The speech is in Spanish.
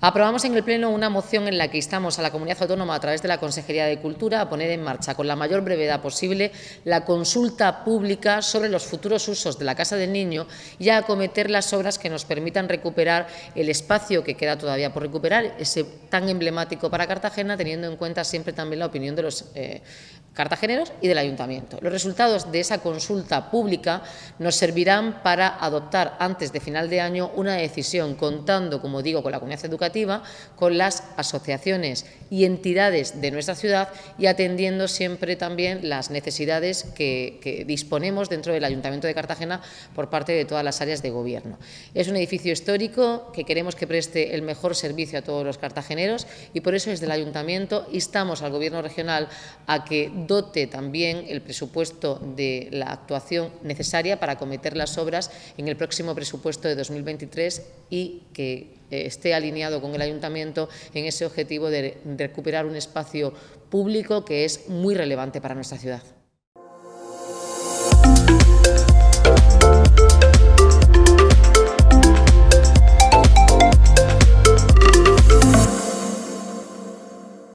Aprobamos en el Pleno una moción en la que instamos a la Comunidad Autónoma, a través de la Consejería de Cultura, a poner en marcha con la mayor brevedad posible la consulta pública sobre los futuros usos de la Casa del Niño y a acometer las obras que nos permitan recuperar el espacio que queda todavía por recuperar, ese tan emblemático para Cartagena, teniendo en cuenta siempre también la opinión de los cartageneros y del Ayuntamiento. Los resultados de esa consulta pública nos servirán para adoptar antes de final de año una decisión, contando, como digo, con la comunidad educativa, con las asociaciones y entidades de nuestra ciudad y atendiendo siempre también las necesidades que disponemos dentro del Ayuntamiento de Cartagena por parte de todas las áreas de gobierno. Es un edificio histórico que queremos que preste el mejor servicio a todos los cartageneros y por eso desde el Ayuntamiento instamos al Gobierno regional a que dote también el presupuesto de la actuación necesaria para acometer las obras en el próximo presupuesto de 2023 y que esté alineado con el Ayuntamiento en ese objetivo de recuperar un espacio público que es muy relevante para nuestra ciudad.